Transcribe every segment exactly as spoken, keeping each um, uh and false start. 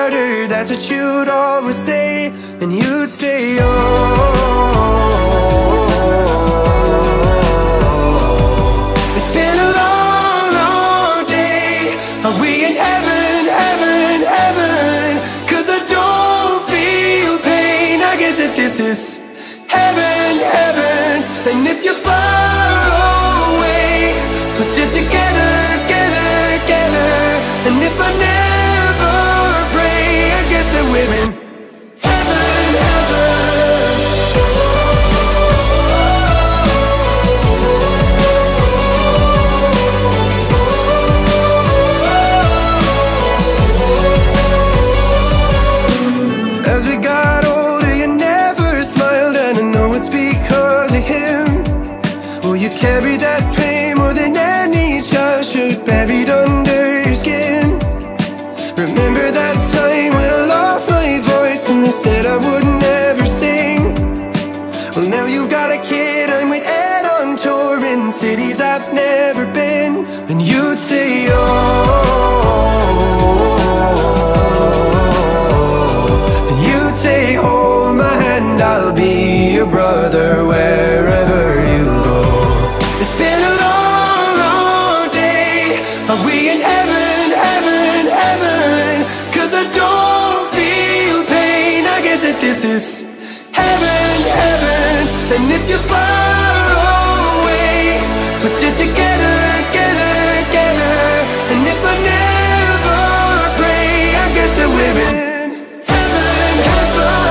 harder, that's what you'd always say. And you'd say, oh, it's been a long, long day. Are we in heaven, heaven, heaven? Cause I don't feel pain. I guess that this is heaven, heaven. And if you're far away, we're still together, together, together. And if I never pray, I guess that we're in heaven, heaven. As we got older, you never smiled, and I know it's because of him. Oh, you carried that pain more than any child should, buried under your skin. Remember that time when I lost my voice and they said I would never sing? Well, now you've got a kid, I'm with Ed on tour in cities I've never been. And you'd say, oh, and you'd say, hold my hand, I'll be your brother wherever you go. It's been a long, long day. Are we in heaven, heaven, heaven? Cause I don't feel pain. I guess that this is heaven, heaven. And if you're far away, we're still together, together, together. And if I never pray, I guess that we're in heaven, heaven.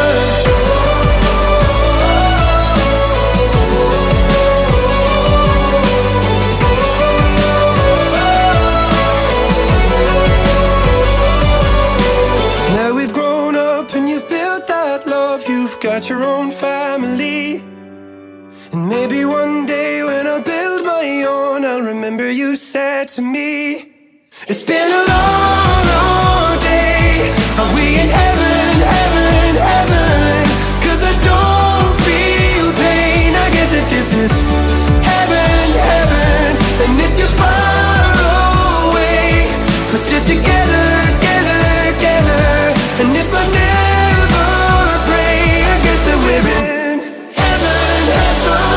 Now we've grown up and you've built that love, you've got your own family. And maybe one day when I build my own, I'll remember you said to me, it's been a long, long day. Are we in heaven, heaven, heaven? Cause I don't feel pain. I guess that this is heaven, heaven. And if you're far away, we're still together, together, together. And if I never pray, I guess that we're in heaven, heaven.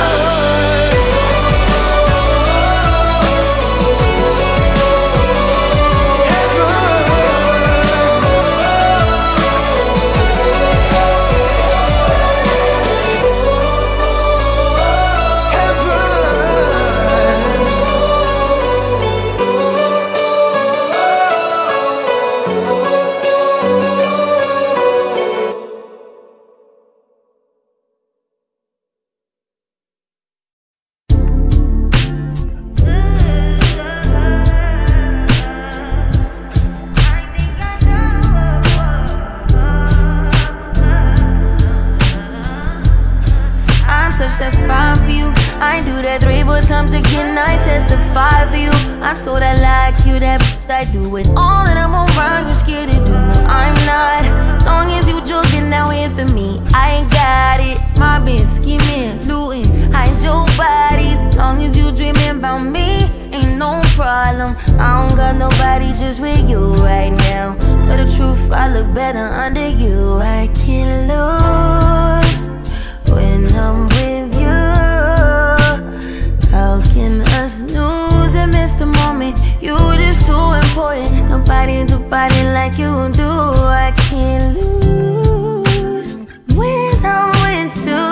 I do it all that I'm around, you're scared to do. I'm not, long as you joking now here for me, I ain't got it. Mobbing, scheming, looting, hide your bodies. Long as you dreaming about me, ain't no problem. I don't got nobody just with you right now. Tell the truth, I look better under you. I can't lose when I'm with you. How can us lose and miss the moment? You just too important. Nobody do body like you do. I can't lose when I'm with you.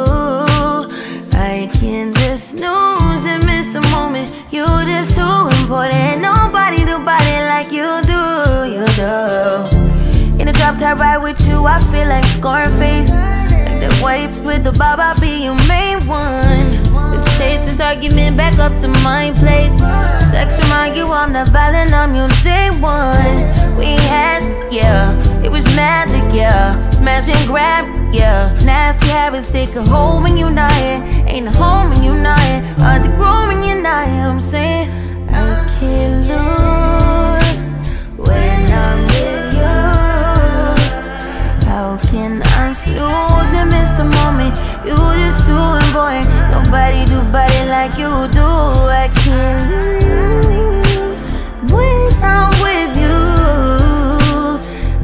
I can't just snooze and miss the moment. You just too important. Nobody do body like you do. You do. In the drop top ride with you, I feel like Scarface. Like the white with the bob, I'll be your main one. Let's take this argument back up to my place. Sex remind you I'm not violent, I'm your day one. We had, yeah, it was magic, yeah. Smash and grab, yeah. Nasty habits take a hold when you're not here. Ain't a home when you're not here. Hard to grow when you're not here. I'm saying I can't lose when I'm with you. How can I lose and miss the moment? You just too important. Nobody do body like you do. I can't lose when I'm with you.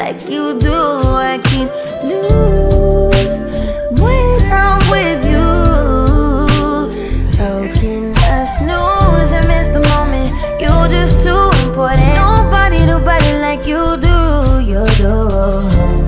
like you do. I keep lose when I'm with you. How can I snooze and miss the moment? You're just too important. Nobody do body like you do, you do.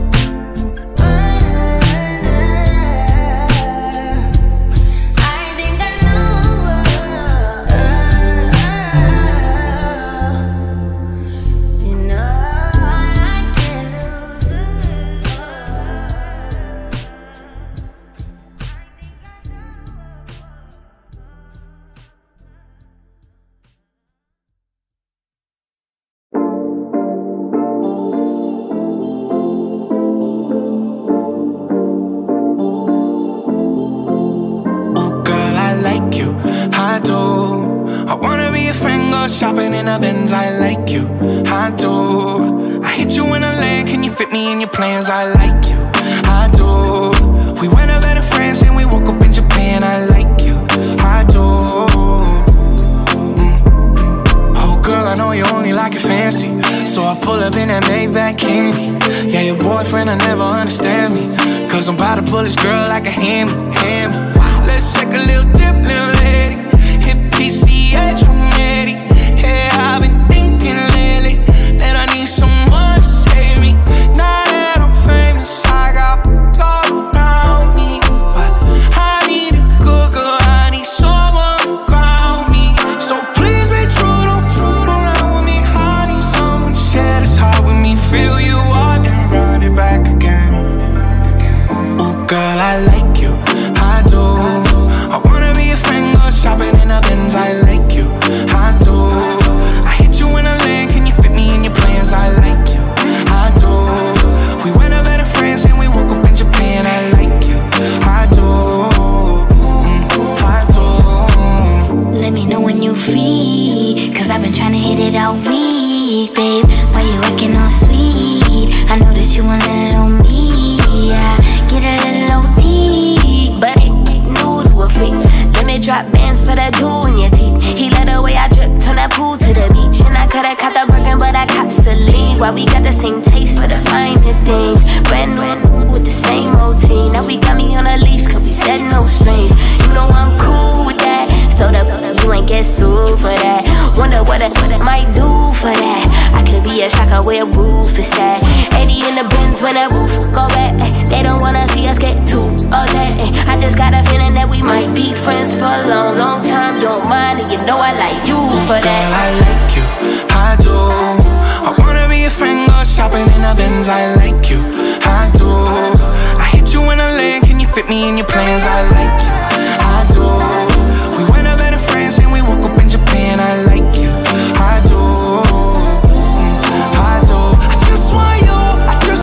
Shopping in a Benz, I like you, I do. I hit you in a land, can you fit me in your plans? I like you, I do. We went over to France and we woke up in Japan, I like you, I do. mm. Oh girl, I know you only like it fancy, so I pull up in that Maybach candy. Yeah, your boyfriend will never understand me, cause I'm about to pull this girl like a hammy, hammy. Let's take a little dip, little lady. Hit P C H from Eddie. Yeah, I've been thinking lately that I need someone to save me. Now that I'm famous, I got gold around me, but I need a good girl, I need someone to ground me. So please be true, don't true around with me. I need someone to share this heart with me, fill you up and run it back again. Oh girl, I like you, I do. I wanna be a friend, go shopping in a Benz, I like you, I do. I hit you in a land, can you fit me in your plans? I like you, I do. We went over to France and we woke up in Japan, I like you, I do, mm, I do. Let me know when you free, cause I've been trying to hit it all week, babe. Why you acting all sweet? I know that you want a little me, yeah. Get a little O T, but it ain't new to a freak. Let me drop bands for that jewel in your teeth. He let the way I drip, turn that pool to the beach. And I coulda caught the Birkin, but I copped Celine. Why we got the same taste for the finer things. Brand new with the same routine. Now we got me on a leash, cause we said no strings. You know I'm cool with that. So the you ain't get sued for that. Wonder what I, what I might do for that. I could be a shocker where roof is at. eighty in the Benz when that roof go back. They don't wanna see us get too upset. I just got a feeling that we might be friends for a long, long time. Don't mind it, you know I like you for that. Girl, I like you, I do. I wanna be a friend, go shopping in a Benz, I like